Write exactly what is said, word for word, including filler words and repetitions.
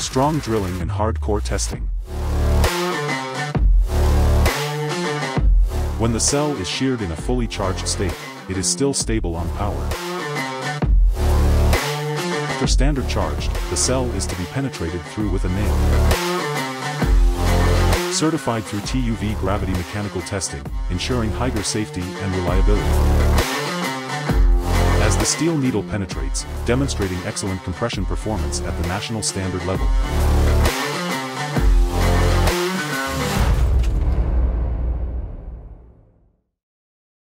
Strong drilling and hardcore testing. When the cell is sheared in a fully charged state, it is still stable on power. After standard charged, the cell is to be penetrated through with a nail. Certified through T U V gravity mechanical testing, ensuring higher safety and reliability. As the steel needle penetrates, demonstrating excellent compression performance at the national standard level.